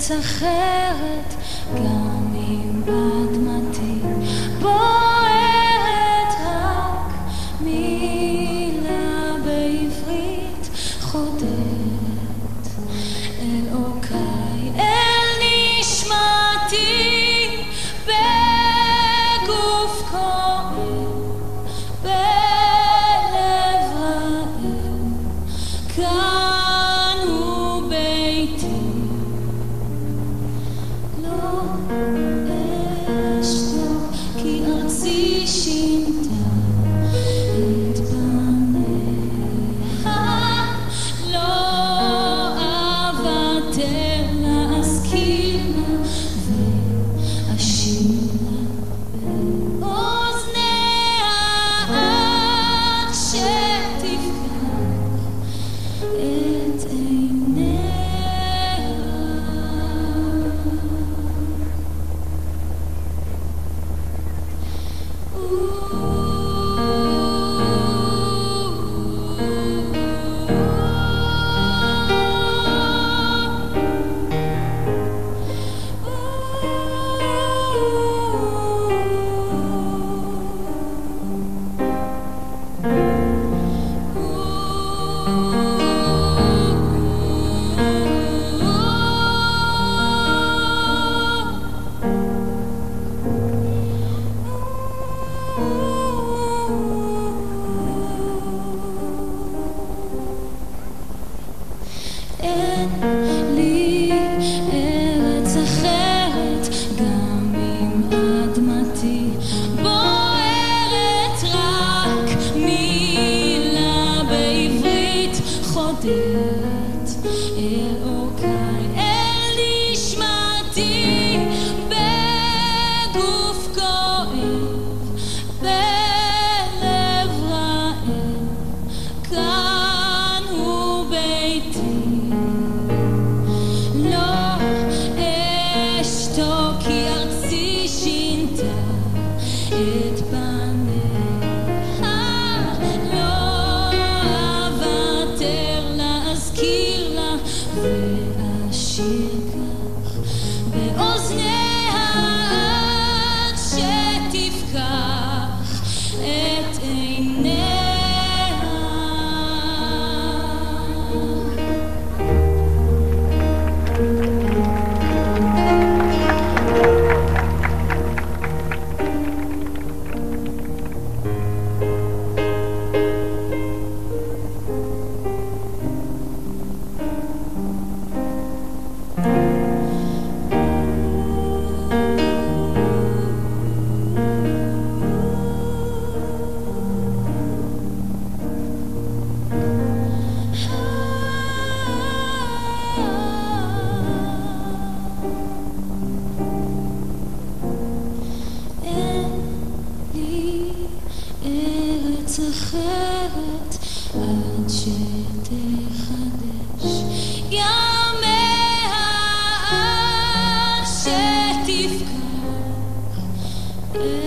ארץ אחרת, גם אם אדמתי בוערת, רק מילה בעברית חודרת אל עורקיי, אל נשמתי, בגוף כואב, בלב רעב, כאן הוא ביתי. לא אשתוק כי ארצי שינתה את פניה, לא אוותר להזכיר לה ואשיר לה באוזניה עד שתפקח את עיניה. אין לי ארץ אחרת, גם אם אדמתי בוערת, רק מילה בעברית חודרת אל עורקיי, אל נשמתי, בגוף כואב, בלב רעב, כאן הוא ביתי. לא אשתוק כי ארצי שינתה את פניה, לא אוותר להזכיר לה ואשיר כך באוזניה עד שתפקח את עיניה. ארץ אחרת עד שתחדש ימיה, עד שתפקח